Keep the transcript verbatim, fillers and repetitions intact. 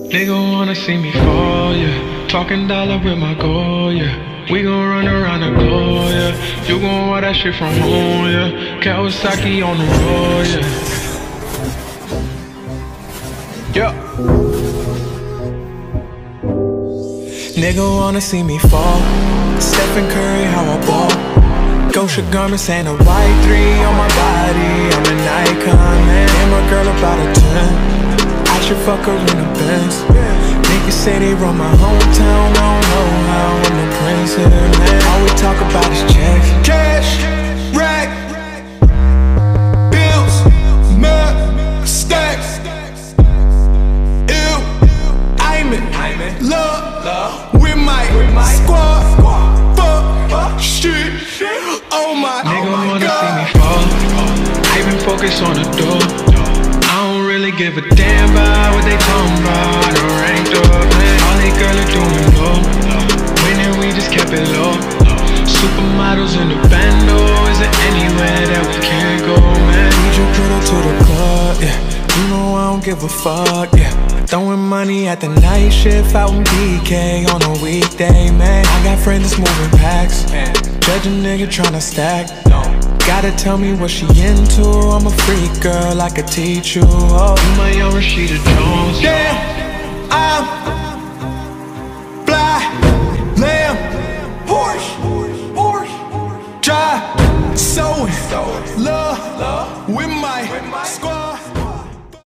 Nigga wanna see me fall, yeah. Talking dollar with my goal, yeah. We gon' run around the globe, yeah. You gon' want that shit from home, yeah. Kawasaki on the road, yeah. Yeah. Nigga wanna see me fall. Stephen Curry, how I ball. Gosha garments and a white three on my body. I'm an icon, man. And my girl about a ten. I should fuck her in a Benz. Niggas say they run my hometown. I don't know how I'm a prince here, man. All we talk about is checks. Cash, rack, bills, mud, stacks. Ew, I'm in love with my squad. Fuck, shit, oh my, Nigga oh my wanna God. see me fall. I been focused on the door. I don't really give a damn about what they talking about. I done ranked up, man. All they girls are doing low. Winning, we just kept it low. Supermodels in the bando. Is there anywhere that we can't go, man? Need your girl to the club, yeah. You know I don't give a fuck, yeah. Throwing money at the night shift out in B K on a weekday, man. I got friends that's moving packs. Judge a nigga tryna stack. Gotta tell me what she into. I'm a freak girl, I could teach you. Oh, You my young Rashida Jones. yeah.